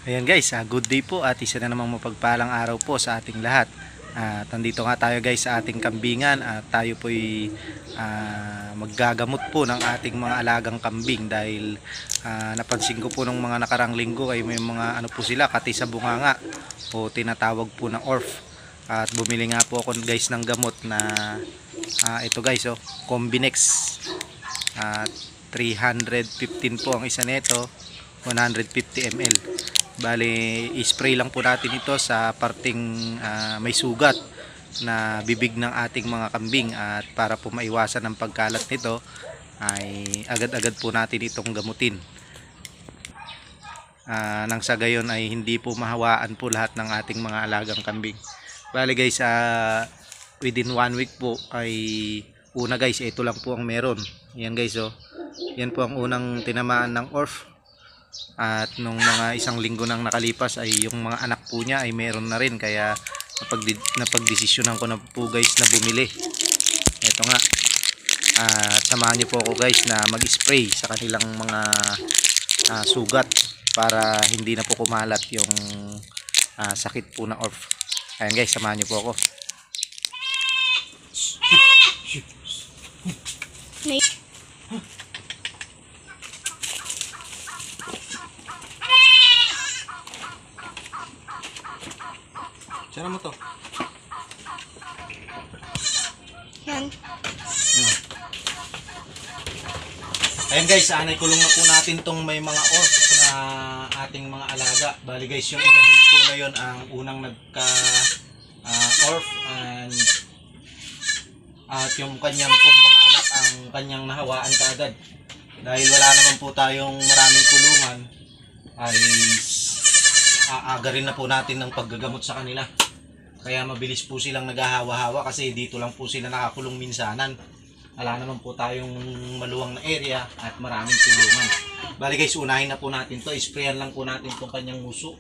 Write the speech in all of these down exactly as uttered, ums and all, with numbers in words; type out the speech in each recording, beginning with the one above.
Ayan guys, uh, good day po at isa na namang mapagpalang araw po sa ating lahat. At uh, nandito nga tayo guys sa ating kambingan at tayo po'y uh, maggagamot po ng ating mga alagang kambing dahil uh, napansin ko po nung mga nakarang linggo ay may mga ano po sila, kati sa bunganga o tinatawag po na orf. At bumili nga po ako guys ng gamot na uh, ito guys, oh, Combinex. At uh, three hundred fifteen po ang isa nito, one hundred fifty milliliters. Bali, i-spray lang po natin ito sa parting uh, may sugat na bibig ng ating mga kambing, at para po maiwasan ang pagkalat nito ay agad-agad po natin itong gamutin. Uh, nang sa gayon ay hindi po mahawaan po lahat ng ating mga alagang kambing. Bali guys, uh, within one week po ay una guys, ito lang po ang meron. Yan guys, oh. Yan po ang unang tinamaan ng orf. At nung mga isang linggo nang nakalipas ay yung mga anak po niya ay meron na rin, kaya napagdesisyonan ko na po guys na bumili. Ito nga, at samahan niyo po ako guys na mag-spray sa kanilang mga uh, sugat para hindi na po kumalat yung uh, sakit po na orf. Ayan guys, samahan niyo po ako. Saan mo to? Yan. Hmm. Ayan guys, anay kulong na po natin tong may mga orf na ating mga alaga. Bali guys, yung inahin po na yun ang unang nagka uh, orf, and at yung kanyang pong mga anak ang kanyang nahawaan kaagad. Dahil wala naman po tayong maraming kulungan, ay aaga rin na po natin ng paggagamot sa kanila. Kaya mabilis po silang naghahawa-hawa kasi dito lang po sila nakakulong minsanan. Wala naman po tayong maluwang na area at maraming kulungan. Bali guys, unahin na po natin to. Sprayan lang po natin itong kanyang muso.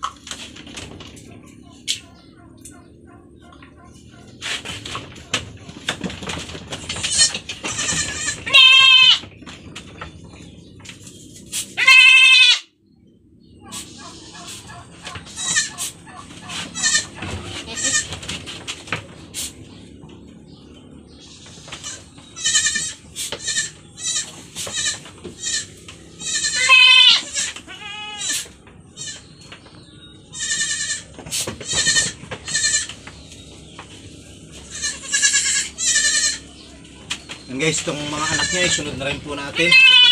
And guys, itong mga anak niya, isunod na rin po natin.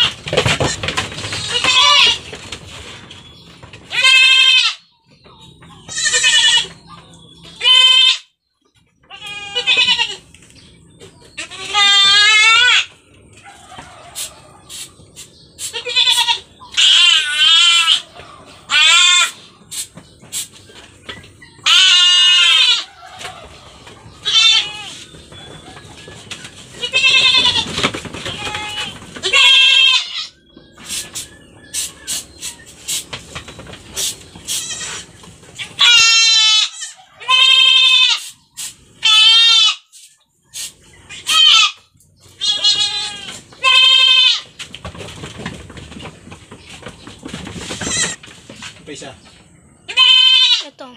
Isa. Ito.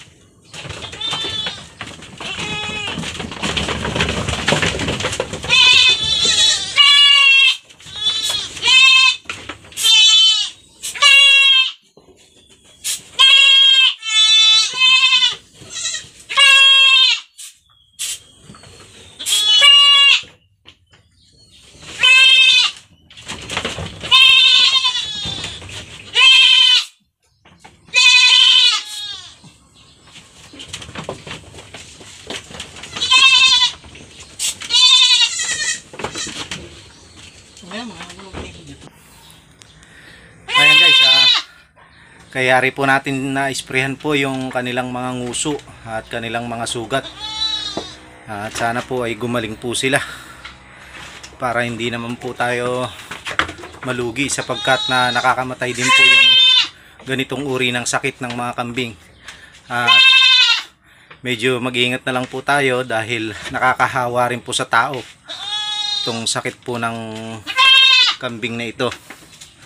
Ayan guys, ah, kayari po natin na isprehan po yung kanilang mga nguso at kanilang mga sugat, at sana po ay gumaling po sila para hindi naman po tayo malugi, sapagkat na nakakamatay din po yung ganitong uri ng sakit ng mga kambing. At medyo mag-iingat na lang po tayo dahil nakakahawa rin po sa tao itong sakit po ng kambing na ito.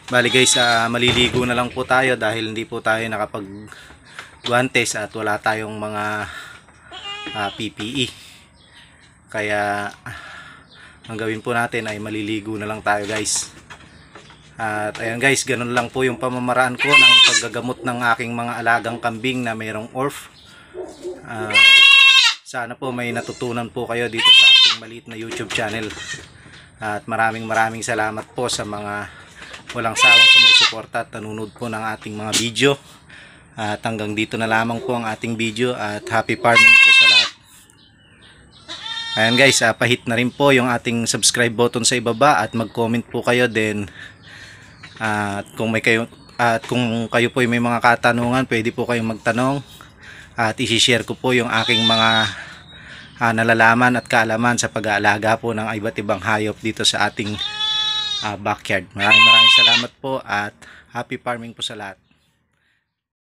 Bali guys, ah, maliligo na lang po tayo dahil hindi po tayo nakapag guantes at wala tayong mga ah, P P E. Kaya ang gawin po natin ay maliligo na lang tayo guys. At ayan guys, ganun lang po yung pamamaraan ko ng paggagamot ng aking mga alagang kambing na mayroong O R F. Ah, sana po may natutunan po kayo dito sa ating maliit na YouTube channel. At maraming maraming salamat po sa mga walang sawang sumusuporta at nanonood po ng ating mga video. At hanggang dito na lamang po ang ating video at happy farming po sa lahat. Ayan guys, uh, pahit na rin po yung ating subscribe button sa ibaba at mag-comment po kayo din. At uh, kung may kayo at kung kayo po ay may mga katanungan, pwede po kayong magtanong at i-share ko po yung aking mga uh, nalalaman at kaalaman sa pag-aalaga po ng iba't ibang hayop dito sa ating uh, backyard. Maraming maraming salamat po at happy farming po sa lahat.